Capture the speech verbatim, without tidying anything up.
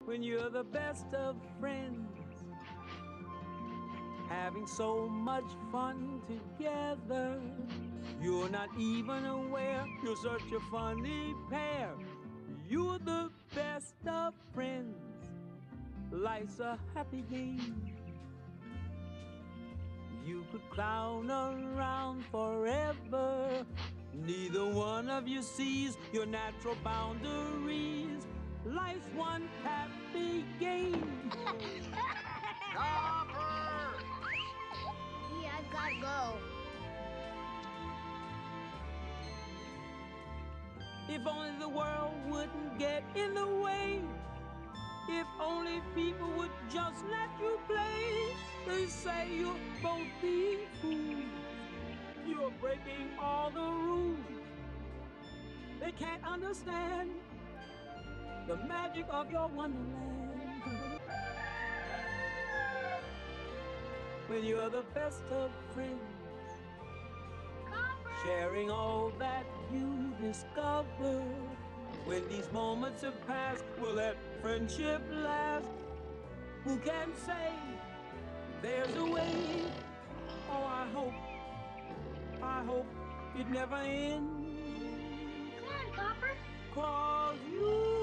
when you're the best of friends, having so much fun together. You're not even aware you're such a funny pair. You're the best of friends. Life's a happy game. You could clown around forever. Neither one of you sees your natural boundaries. Life's one happy game. Copper! Yeah, I've gotta go. If only the world wouldn't get in the way. If only people would just let you play. They say you're both being fools. You're breaking all the rules. They can't understand the magic of your wonderland. When you're the best of friends, sharing all that you discover. When these moments have passed, will that friendship last? Who can say there's a way? Oh, I hope, I hope it never ends. Come on, Copper. 'Cause you